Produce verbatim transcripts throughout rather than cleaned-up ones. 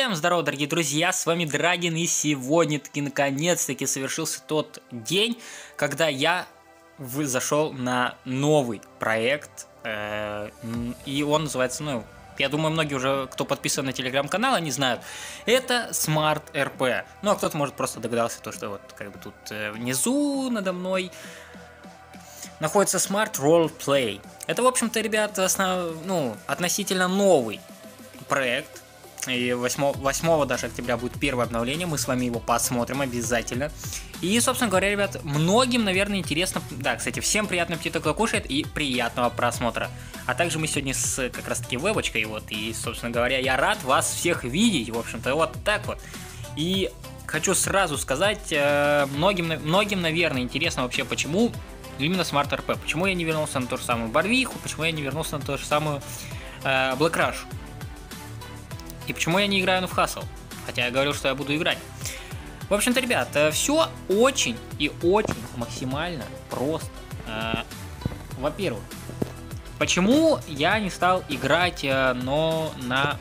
Всем здорово, дорогие друзья, с вами Драгин, и сегодня-таки наконец-таки совершился тот день, когда я зашел на новый проект, э, и он называется, ну, я думаю, многие уже, кто подписан на телеграм-канал, они знают, это Smart эр пи. Ну, а кто-то, может, просто догадался, то, что вот как бы тут э, внизу надо мной находится Smart Role Play. Это, в общем-то, ребята, основ... ну, относительно новый проект. И восьмого даже октября будет первое обновление, мы с вами его посмотрим обязательно. И, собственно говоря, ребят, многим, наверное, интересно. Да, кстати, всем приятного аппетита, кто кушает, и приятного просмотра. А также мы сегодня с как раз таки вебочкой, вот, и, собственно говоря, я рад вас всех видеть, в общем-то, вот так вот. И хочу сразу сказать, многим, многим, наверное, интересно вообще, почему именно Smart эр пи, почему я не вернулся на ту же самую Барвиху, почему я не вернулся на ту же самую э, Black Rush. И почему я не играю в Hustle? Хотя я говорил, что я буду играть. В общем-то, ребят, все очень и очень максимально просто. Во-первых, почему я не стал играть, но на...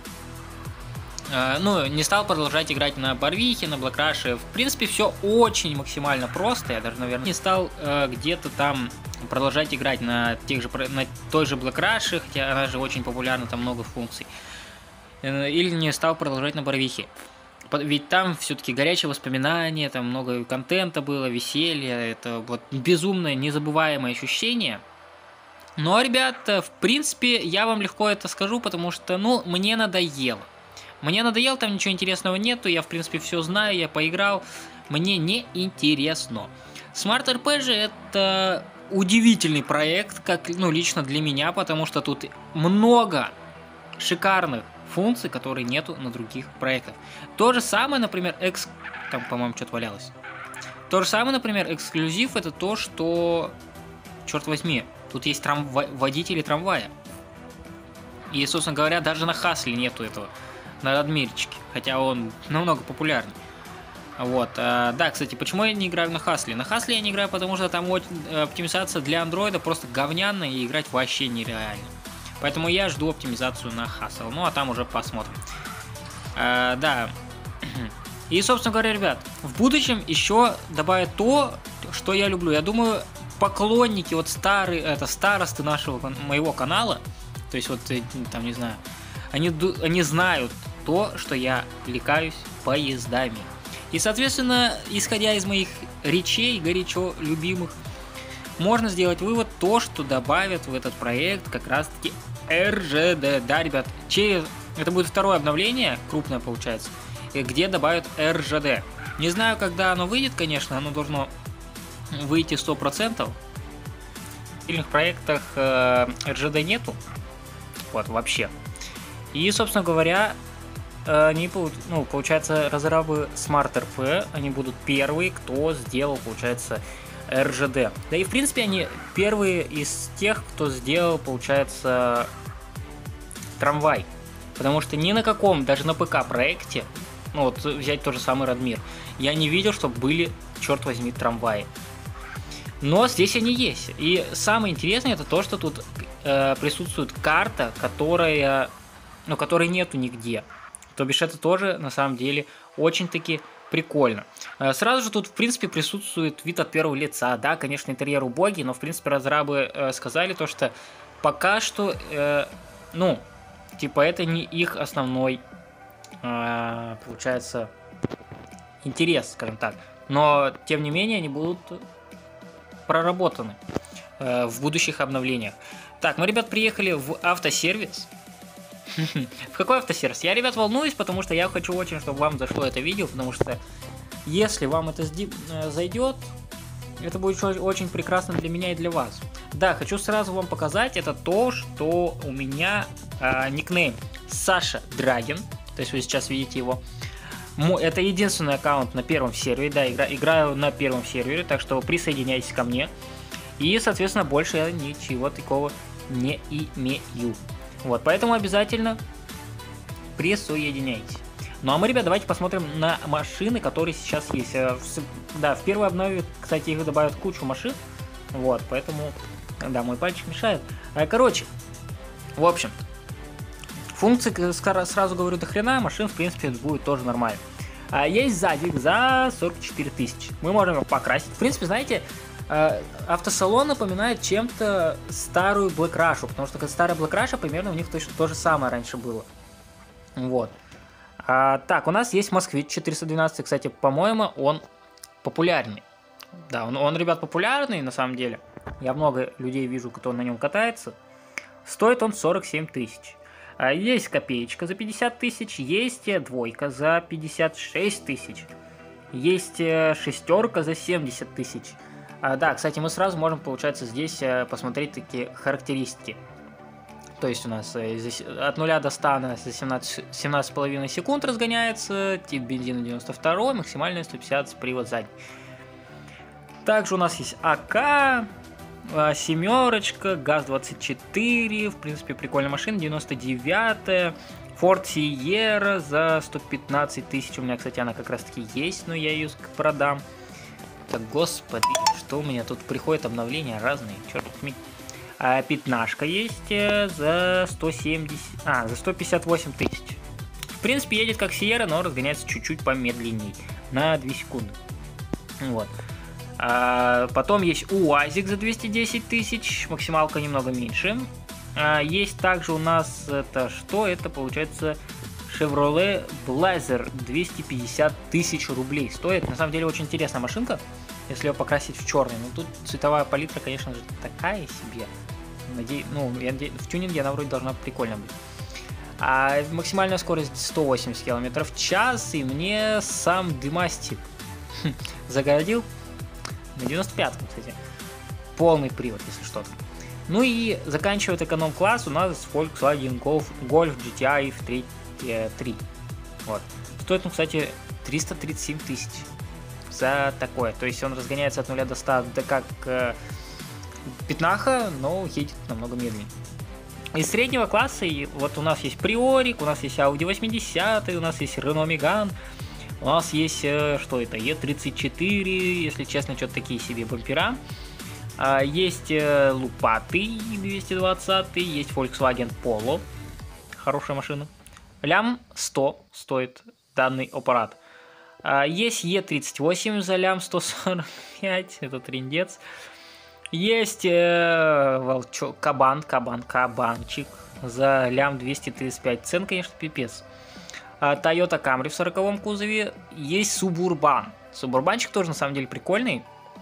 Ну, не стал продолжать играть на Барвихе, на Black Rush. В принципе, все очень максимально просто. Я даже, наверное, не стал где-то там продолжать играть на, тех же, на той же Black Rush, хотя она же очень популярна, там много функций. Или не стал продолжать на Барвихе. Ведь там все-таки горячие воспоминания, там много контента было, веселья, это вот безумное, незабываемое ощущение. Но, ребята, в принципе, я вам легко это скажу, потому что, ну, мне надоело. Мне надоело, там ничего интересного нету, я, в принципе, все знаю, я поиграл, мне не интересно. Smart эр пи же это удивительный проект, как, ну, лично для меня, потому что тут много шикарных функций, которые нету на других проектах. То же самое, например, экс... там, по-моему, что-то валялось. То же самое, например, эксклюзив, это то, что, черт возьми, тут есть трам... водители трамвая. И, собственно говоря, даже на Хасле нету этого, на Радмирчике, хотя он намного популярнее. Вот, а, да, кстати, почему я не играю на Хасле? На Хасле я не играю, потому что там оптимизация для андроида просто говняная, и играть вообще нереально. Поэтому я жду оптимизацию на Hustle. Ну, а там уже посмотрим. А, да. И, собственно говоря, ребят, в будущем еще добавят то, что я люблю. Я думаю, поклонники, вот старые, это старосты нашего, моего канала, то есть вот, там, не знаю, они, они знают то, что я увлекаюсь поездами. И, соответственно, исходя из моих речей, горячо любимых, можно сделать вывод, то, что добавят в этот проект как раз-таки эр джи ди. Да, ребят, через... это будет второе обновление, крупное получается, где добавят эр джи ди. Не знаю, когда оно выйдет, конечно, оно должно выйти сто процентов. В сильных проектах эр джи ди нету, вот, вообще. И, собственно говоря, они, ну, получается, разрабы Smart эр пи, они будут первые, кто сделал, получается, эр джи ди. Да и в принципе они первые из тех, кто сделал, получается, трамвай. Потому что ни на каком, даже на ПК проекте, ну вот взять тот же самый Радмир, я не видел, чтобы были, черт возьми, трамваи. Но здесь они есть. И самое интересное это то, что тут э, присутствует карта, которая, ну, которой нету нигде. То бишь это тоже на самом деле очень-таки прикольно. Сразу же тут, в принципе, присутствует вид от первого лица. Да, конечно, интерьер убогий, но, в принципе, разрабы э, сказали то, что пока что, э, ну, типа, это не их основной, э, получается, интерес, скажем так. Но, тем не менее, они будут проработаны э, в будущих обновлениях. Так, мы, ребят, приехали в автосервис. В какой автосервис? Я, ребят, волнуюсь, потому что я хочу очень, чтобы вам зашло это видео, потому что если вам это зайдет, это будет очень прекрасно для меня и для вас. Да, хочу сразу вам показать, это то, что у меня э, никнейм Саша Драгин, то есть вы сейчас видите его. Это единственный аккаунт на первом сервере, да, игра, играю на первом сервере, так что присоединяйтесь ко мне. И, соответственно, больше я ничего такого не имею. Вот, поэтому обязательно присоединяйтесь. Ну а мы, ребят, давайте посмотрим на машины, которые сейчас есть. Да, в первой обнове, кстати, их добавят кучу машин. Вот, поэтому, да, мой пальчик мешает. Короче, в общем, Функции, сразу говорю, до хрена, машин, в принципе, будет тоже нормально. А есть задик за сорок четыре тысячи. Мы можем его покрасить. В принципе, знаете, автосалон напоминает чем-то старую Black Rush, потому что старая Black Rush примерно у них точно то же самое раньше было. Вот. А, так, у нас есть Москвич четыреста двенадцать, кстати, по-моему, он популярный. Да, он, он, ребят, популярный на самом деле. Я много людей вижу, кто на нем катается. Стоит он сорок семь тысяч. А, есть копеечка за пятьдесят тысяч, есть двойка за пятьдесят шесть тысяч, есть шестерка за семьдесят тысяч. А, да, кстати, мы сразу можем, получается, здесь посмотреть такие характеристики. То есть у нас здесь от нуля до ста за семнадцать с половиной секунд разгоняется, тип бензина девяносто два, максимальная сто пятьдесят, привод задний. Также у нас есть АК, семерочка, ГАЗ двадцать четыре, в принципе, прикольная машина, девяносто девятая, Ford Sierra за сто пятнадцать тысяч, у меня, кстати, она как раз таки есть, но я ее продам. Так, господи, что у меня тут приходят обновления разные, черт возьми. А пятнашка есть за сто семьдесят, а, за сто пятьдесят восемь тысяч. В принципе, едет как Sierra, но разгоняется чуть-чуть помедленней, на две секунды. Вот. А потом есть УАЗик за двести десять тысяч, максималка немного меньше. А есть также у нас, это что? Это получается Chevrolet Blazer, двести пятьдесят тысяч рублей стоит. На самом деле очень интересная машинка, если ее покрасить в черный. Но тут цветовая палитра, конечно же, такая себе. Надеюсь, ну, я надеюсь, в тюнинге она вроде должна прикольно быть. А максимальная скорость сто восемьдесят километров в час, и мне сам Дымастик загородил на девяносто пятом, кстати. Полный привод, если что. Ну и заканчивает эконом-класс у нас Volkswagen Golf, Golf джи ти ай три. Вот. Стоит он, кстати, триста тридцать семь тысяч за такое. То есть он разгоняется от нуля до ста, да как э, пятнаха, но едет намного медленнее. Из среднего класса вот у нас есть Приорик, у нас есть Audi восемьдесят, у нас есть Renault Megane, у нас есть, э, что это, и тридцать четыре, если честно, что-то такие себе бампера. А, есть э, Лупатый двести двадцать, есть Volkswagen Polo, хорошая машина. Лям сто стоит данный аппарат. А, есть Е тридцать восемь за лям сто сорок пять, это трындец. Есть э, волчок, кабан, кабан, кабанчик за лям двести тридцать пять. Цен, конечно, пипец. А, Toyota Camry в сороковом кузове. Есть Suburban. Субурбанчик тоже на самом деле прикольный.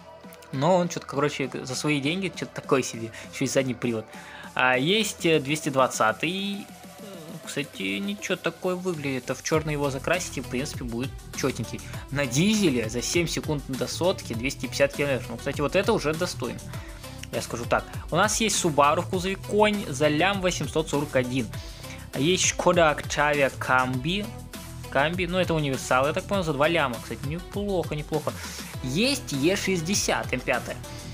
Но он что-то, короче, за свои деньги что-то такое себе. Еще и задний привод. А, есть двести двадцать. Кстати, ничего такое выглядит. А в черный его закрасить и, в принципе, будет четенький. На дизеле за семь секунд до сотки двести пятьдесят километров. Ну, кстати, вот это уже достойно. Я скажу так. У нас есть Subaru в кузове Конь за лям восемьсот сорок один. Есть Skoda Octavia Cambi. Cambi, ну это универсал, я так понял, за два ляма. Кстати, неплохо, неплохо. Есть Е шестьдесят эм пять.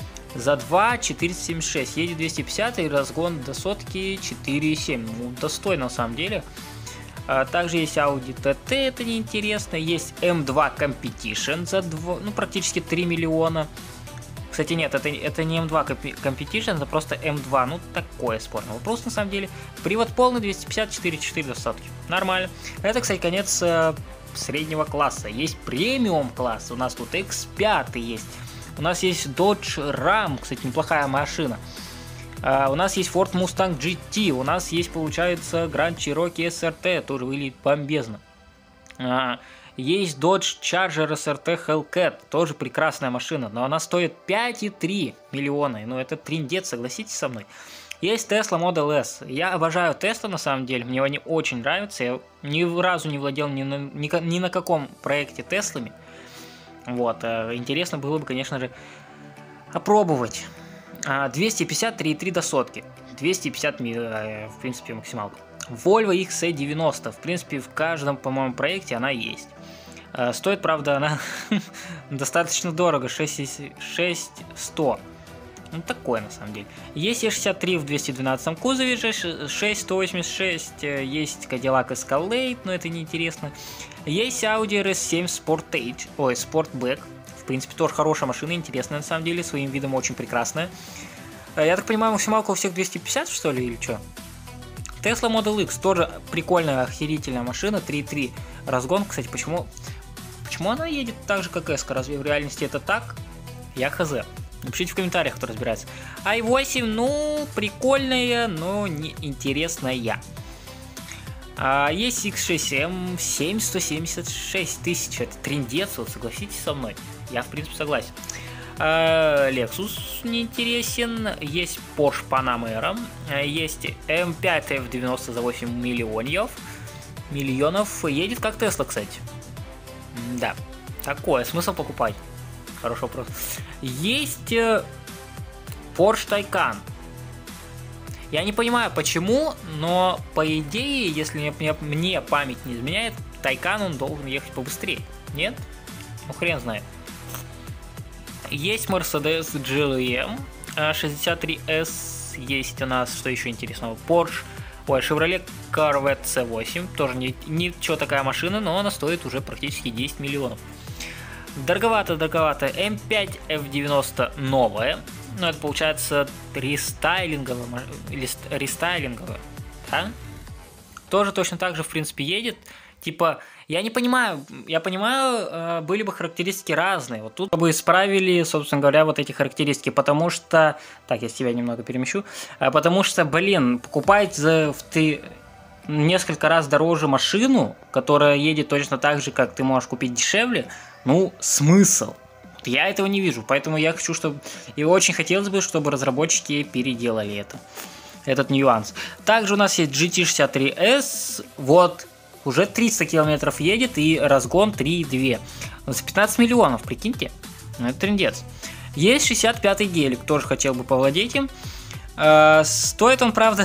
За два четыреста семьдесят шесть, едет двести пятьдесят и разгон до сотки четыре и семь. Ну, достойно на самом деле. А, также есть Audi ти ти, это неинтересно. Есть эм два Competition за два, ну, практически три миллиона. Кстати, нет, это, это не эм два Competition, это просто эм два. Ну, такое спорный вопрос на самом деле. Привод полный, двести пятьдесят, четыре и четыре до сотки. Нормально. Это, кстати, конец э, среднего класса. Есть премиум класс. У нас тут икс пять есть. У нас есть Dodge Ram, кстати, неплохая машина. Uh, у нас есть Ford Mustang джи ти, у нас есть, получается, Grand Cherokee эс эр ти, тоже выглядит бомбезно. Uh, есть Dodge Charger эс эр ти Hellcat, тоже прекрасная машина, но она стоит пять и три миллиона, ну это триндец, согласитесь со мной. Есть Tesla Model S, я обожаю Tesla на самом деле, мне они очень нравятся, я ни разу не владел ни на, ни, ни на каком проекте Теслами. Вот, интересно было бы, конечно же, опробовать. двести пятьдесят, три и три до сотки. двести пятьдесят, в принципе, максималка. Volvo икс си девяносто, в принципе, в каждом, по-моему, проекте она есть. Стоит, правда, она достаточно дорого, шесть тысяч сто. Ну, такое, на самом деле. Есть Е шестьдесят три в двести двенадцатом кузове, шесть сто восемьдесят шесть, есть Cadillac Escalade, но это неинтересно. Есть Audi эр эс семь Sportage, ой, Sportback. В принципе, тоже хорошая машина, интересная, на самом деле, своим видом очень прекрасная. Я так понимаю, максималка у всех двести пятьдесят, что ли, или что? Tesla Model X тоже прикольная, охерительная машина, три и три разгон. Кстати, почему, почему она едет так же, как S-ка? Разве в реальности это так? Я хз. Напишите в комментариях, кто разбирается. ай восемь, ну, прикольная, но не интересная. А есть икс шесть эм семь сто семьдесят шесть тысяч. Это трындец, вот согласитесь со мной. Я, в принципе, согласен. А, Lexus неинтересен. Есть Porsche Panamera. Есть эм пять эф девяносто за восемь миллионов. Миллионов. Едет как Tesla, кстати. Да. Такое. Смысл покупать? Хороший вопрос. Есть Porsche Taycan. Я не понимаю почему, но по идее, если мне, мне память не изменяет, Taycan он должен ехать побыстрее. Нет? Ну хрен знает. Есть Mercedes джи эл эм шестьдесят три эс. Есть у нас, что еще интересного, Porsche. Ой, Chevrolet Corvette си восемь. Тоже не, ничего такая машина, но она стоит уже практически десять миллионов. Дороговато, дороговато. эм пять эф девяносто новая. Ну, это получается рестайлинговая. Рестайлинговая. Да? Тоже точно так же, в принципе, едет. Типа, я не понимаю, я понимаю, были бы характеристики разные. Вот тут бы исправили, собственно говоря, вот эти характеристики, потому что... Так, я себя немного перемещу. Потому что, блин, покупать за ты несколько раз дороже машину, которая едет точно так же, как ты можешь купить дешевле, ну, смысл? Я этого не вижу, поэтому я хочу, чтобы... И очень хотелось бы, чтобы разработчики переделали это. Этот нюанс. Также у нас есть джи ти шестьдесят три эс. Вот, уже триста километров едет и разгон три и два. За пятнадцать миллионов, прикиньте. Ну, это трындец. Есть шестьдесят пятый гелик, тоже хотел бы повладеть им. Э, стоит он, правда,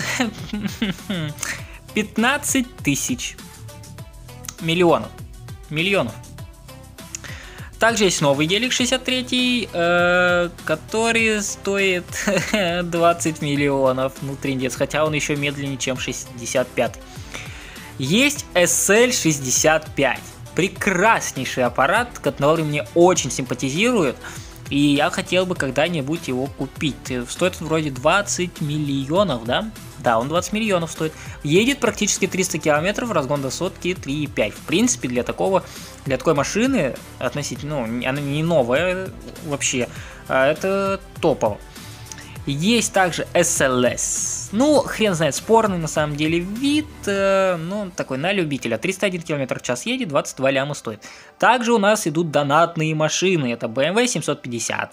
пятнадцать тысяч миллионов. Миллионов. Также есть новый гелик шестьдесят три, э, который стоит двадцать миллионов. Ну, трындец, хотя он еще медленнее, чем шестьдесят пятый. Есть эс эл шестьдесят пять. Прекраснейший аппарат, который мне очень симпатизирует. И я хотел бы когда-нибудь его купить. Стоит он вроде двадцать миллионов, да? Да, он двадцать миллионов стоит. Едет практически триста километров, разгон до сотки три и пять. В принципе, для такого, для такой машины относительно, ну, она не новая вообще, а это топово. Есть также эс эл эс. Ну, хрен знает, спорный на самом деле вид, э, ну, такой на любителя. триста один километр в час едет, двадцать два ляма стоит. Также у нас идут донатные машины. Это бэ эм вэ семьсот пятьдесят,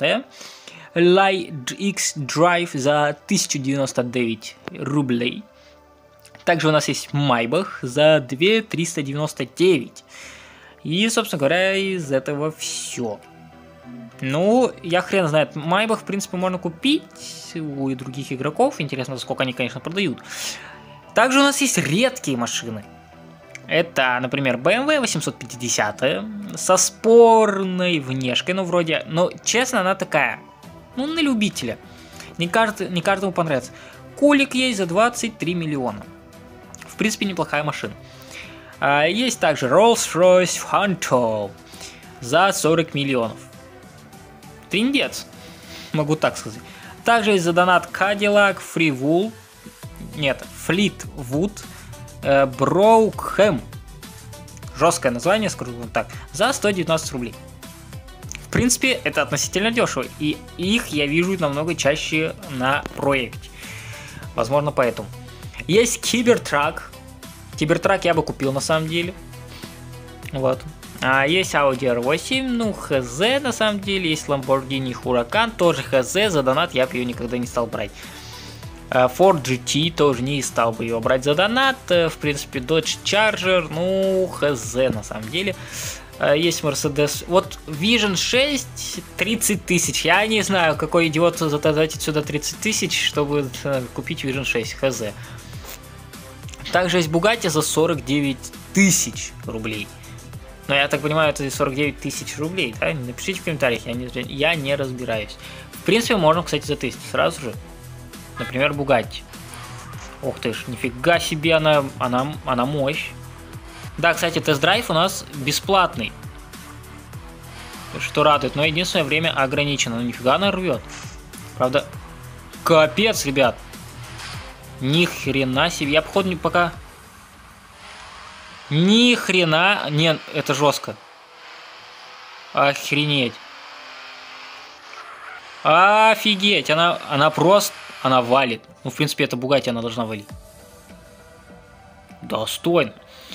X за тысячу девяносто девять рублей. Также у нас есть Майбах за две тысячи триста девяносто девять. И, собственно говоря, из этого все. Ну, я хрен знает. Майбах, в принципе, можно купить у других игроков. Интересно, сколько они, конечно, продают. Также у нас есть редкие машины. Это, например, бэ эм вэ восемьсот пятьдесят со спорной внешкой, ну, вроде... Ну, честно, она такая... Ну, на любителя. Не, кажд... не каждому понравится. Кулик есть за двадцать три миллиона. В принципе, неплохая машина. А, есть также Rolls-Royce Phantom за сорок миллионов. Трындец. Могу так сказать. Также есть за донат Cadillac Freewood. Нет, Fleetwood э, Brougham. Жесткое название, скажу вам так. За сто девятнадцать рублей. В принципе, это относительно дешево, и их я вижу намного чаще на проекте. Возможно, поэтому. Есть Кибертрак. Кибертрак я бы купил на самом деле. Вот. А есть Audi эр восемь, ну, хз на самом деле. Есть Lamborghini Huracan, тоже хз. За донат я бы ее никогда не стал брать. Ford джи ти тоже не стал бы ее брать за донат. В принципе, Dodge Charger, ну, хз на самом деле. Есть Mercedes. Вот Vision шесть, тридцать тысяч. Я не знаю, какой идиот затратит сюда тридцать тысяч, чтобы купить Vision шесть. Хз. Также есть Bugatti за сорок девять тысяч рублей. Но я так понимаю, это сорок девять тысяч рублей. Да? Напишите в комментариях, я не, я не разбираюсь. В принципе, можно, кстати, затестить сразу же. Например, Bugatti. Ух ты ж, нифига себе, она, она, она мощь. Да, кстати, тест-драйв у нас бесплатный. Что радует, но единственное время ограничено. Ну нифига она рвет. Правда, капец, ребят. Ни хрена себе. Я, походу, пока... Ни хрена... Не, это жестко. Охренеть. Офигеть. Она, она просто... Она валит. Ну, в принципе, это Бугатти, она должна валить. Достойно.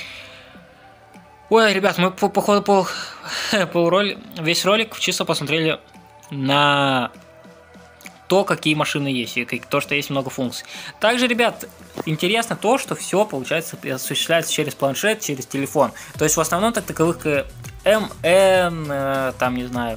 Ой, ребят, мы, по, походу, пол, пол ролик, весь ролик чисто посмотрели на то, какие машины есть, и то, что есть много функций. Также, ребят, интересно то, что все, получается, осуществляется через планшет, через телефон. То есть, в основном, так таковых эм эн, там, не знаю,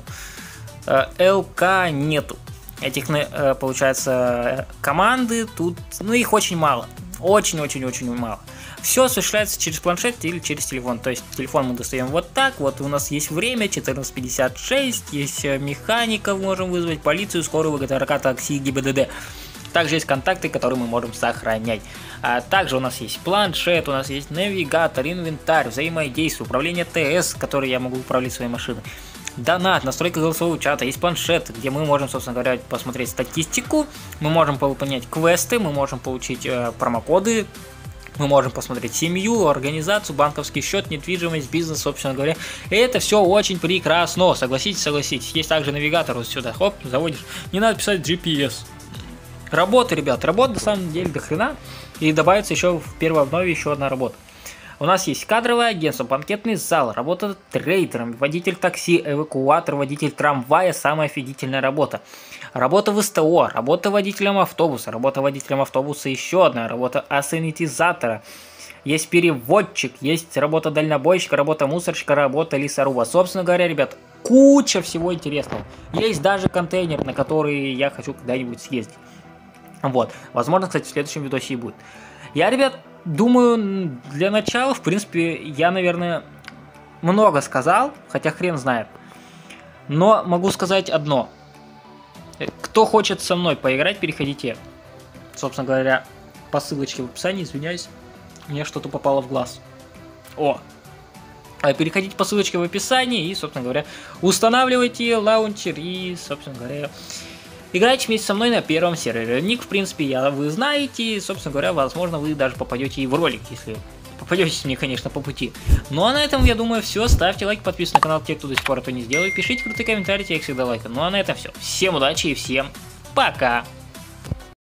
эл ка нету. Этих, получается, команды тут, ну, их очень мало. Очень-очень-очень мало. Все осуществляется через планшет или через телефон. То есть телефон мы достаем вот так. Вот у нас есть время четырнадцать пятьдесят шесть. Есть механиков, можем вызвать полицию, скорую, ВГТРК, такси, ГИБДД. Также есть контакты, которые мы можем сохранять. А также у нас есть планшет, у нас есть навигатор, инвентарь, взаимодействие, управление ТС, который я могу управлять своей машиной. Донат, настройка голосового чата, есть планшет, где мы можем, собственно говоря, посмотреть статистику, мы можем выполнять квесты, мы можем получить э, промокоды, мы можем посмотреть семью, организацию, банковский счет, недвижимость, бизнес, собственно говоря. И это все очень прекрасно, согласитесь, согласитесь. Есть также навигатор вот сюда, хоп, заводишь, не надо писать джи пи эс. Работа, ребят, работа на самом деле до хрена, и добавится еще в первой обнове еще одна работа. У нас есть кадровое агентство, банкетный зал, работа трейдером, водитель такси, эвакуатор, водитель трамвая, самая офигительная работа. Работа в эс тэ о, работа водителем автобуса, работа водителем автобуса еще одна, работа асанитизатора. Есть переводчик, есть работа дальнобойщика, работа мусорщика, работа лесоруба. Собственно говоря, ребят, куча всего интересного. Есть даже контейнер, на который я хочу когда-нибудь съездить. Вот, возможно, кстати, в следующем видосе и будет. Я, ребят, думаю, для начала, в принципе, я, наверное, много сказал, хотя хрен знает. Но могу сказать одно. Кто хочет со мной поиграть, переходите, собственно говоря, по ссылочке в описании, извиняюсь, мне что-то попало в глаз. О! Переходите по ссылочке в описании и, собственно говоря, устанавливайте лаунчер и, собственно говоря... Играйте вместе со мной на первом сервере. Ник, в принципе, я, вы знаете. Собственно говоря, возможно, вы даже попадете и в ролик, если попадете мне, конечно, по пути. Ну а на этом, я думаю, все. Ставьте лайк, подписывайтесь на канал, те, кто до сих пор это не сделал. Пишите крутые комментарии, я их всегда лайкаю. Ну а на этом все. Всем удачи и всем пока!